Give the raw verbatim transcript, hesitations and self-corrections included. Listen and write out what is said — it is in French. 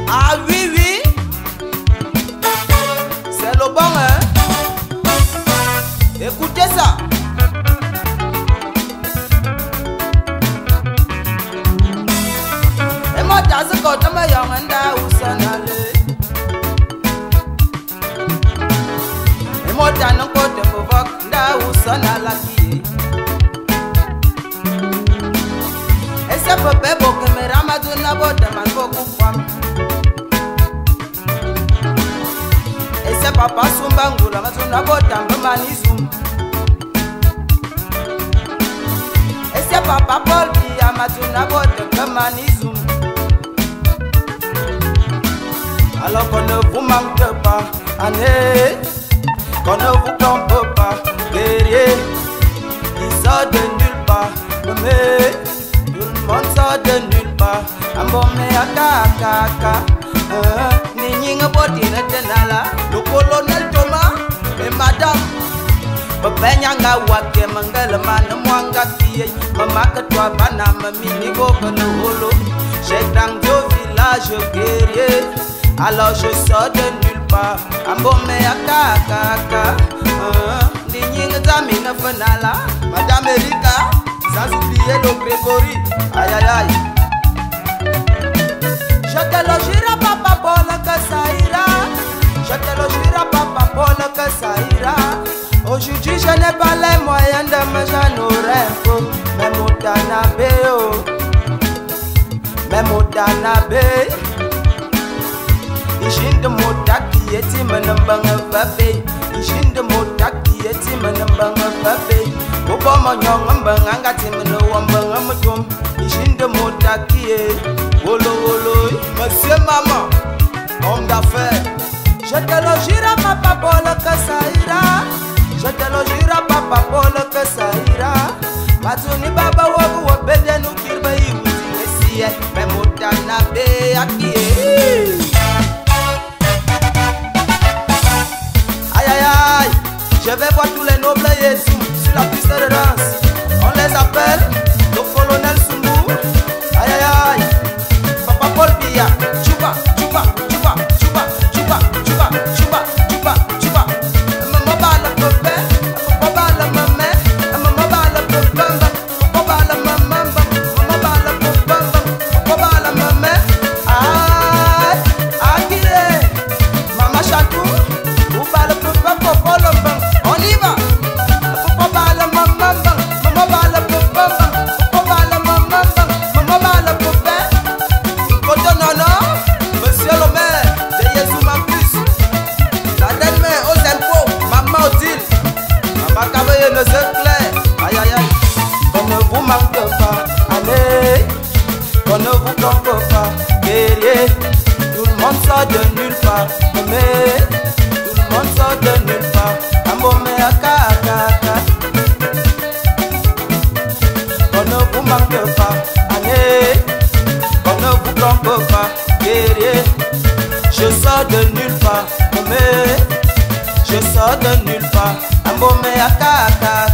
Ah oui, oui. C'est le bon, hein. Écoutez ça. Et moi, dans ce côté, je suis en où s'en aller. Et moi, dans ce côté, je suis où s'en aller. Et c'est pour que je me ramène dans la boîte de ma femme. Et c'est papa Sumbangula, ma zona bota manizum. Et c'est papa Paul qui a ma zona bota manizum. Alors qu'on ne vous manque pas, année, qu'on ne vous trompe pas, guerrier, qui sort de nulle part, mais tout le monde sort de nulle part. Ambomé aka aka aka. Ninga boti retenala, le colonel Thomas et madame. Bebenyanga wake mangala mana mwanga kiye. Mama katwa bana mami boka no holo. J'ai dans deux villages guerriers. Alors je sors de nulle part. Ambomé aka aka aka. Ninga zamina fanala. Madame Erika, sans oublier le Grégory. Aïe aïe aïe. Je te le jure papa Paul que ça ira. Je te le jure papa Paul que ça ira. Aujourd'hui je n'ai pas les moyens de me j'en rêve. Même au Danabé oh. Même au Danabé. Ishin de mota qui est menambanga babé. Ishin de mota qui est menambanga babé. Bobo manyong mbanga timeno wambanga mutum. Ishin de mota qui est wolo wolo. Monsieur maman, homme d'affaires. Je te le jure papa Paul que ça ira. Je te le jure papa Paul que ça ira. Matuni baba wabu wabede no kirba iwuzi nesiye. Même au Danabé aki. Aïe aïe aïe. Je vais voir tous les nobles Jésus sur la piste de danse. On les appelle le colonel Sumbou. Aïe aïe aïe. Papa Paul Biya. Chupa, chupa, chupa, chupa, chupa, chupa, chupa, chupa, chupa. Maman bala pepe, papa bala maman, maman bala pepe, papa bala maman, maman bala pepe, papa bala maman. Aïe, aïe, maman Chantou, ou bala pepe, papa lomba. On y va. Papa bala maman, maman bala pepe, papa bala maman, maman bala pepe. Monsieur le maire de Jésus Mampus, la reine mère aux impôts, maman Odile, maman Cavaillé ne se claire. Aïe aïe aïe, qu'on ne vous manque pas, allez, qu'on ne vous trompe pas, guerrier. Tout le monde sort de nulle part, mais tout le monde sort de nulle part. Ambomé aka aka aka. Qu'on ne vous manque pas, allez, qu'on ne vous trompe pas. Guerrier, je sors de nulle part, mais je sors de nulle part. Ambomé aka aka.